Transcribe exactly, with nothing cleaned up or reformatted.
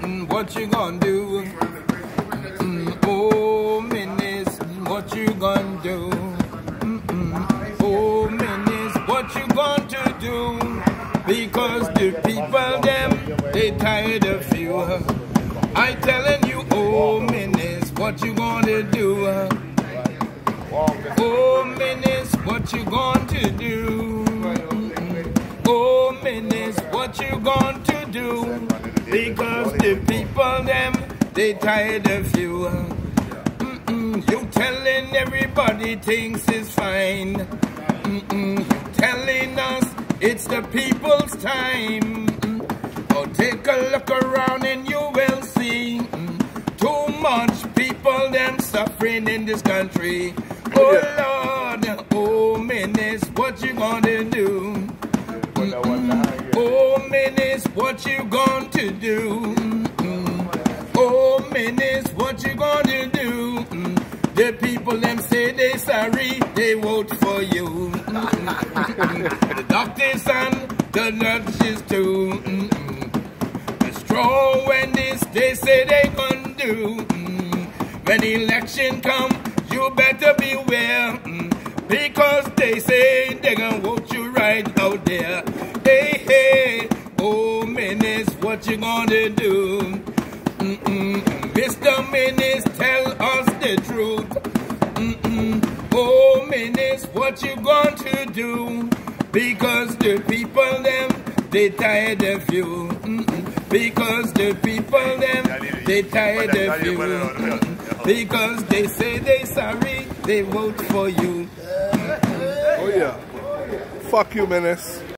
mm, what you gonna do? Mm-mm. Oh, Menace, what you gonna do? Mm-mm. Oh, Menace, what you going to do? Because the people, them, they tired of you. I telling you, oh, Menace, what you gonna do? Oh, Menace, what you going to do? Oh, Menace, what you going to do? Because the people, them, they tired of you. Mm-mm, you telling everybody things is fine. Mm-mm, you telling us it's the people's time. Mm-mm. Oh, take a look around and you will see mm, too much people, them, suffering in this country. Oh, Lord, oh, Menace, what you gonna do? Mm-mm. Oh, Menace, what you going to do? Mm-mm. Oh, Menace, what you gonna do? Mm. The people, them say they sorry, they vote for you. Mm-mm. The doctors and the nurses too. Mm-mm. The strong when this, they say they gonna do. Mm. When the election come, you better beware. Mm. Because they say they gonna vote you right out there. Hey, hey, oh, Menace, what you gonna do? Mm-mm. Mister Menace, tell us the truth. Mm-mm. Oh, Menace, what you going to do? Because the people, them, they tired of you. Mm-mm. Because the people, them, they tired of you. Mm-mm. Because they say they sorry, they vote for you. Oh yeah. Fuck you, Menace.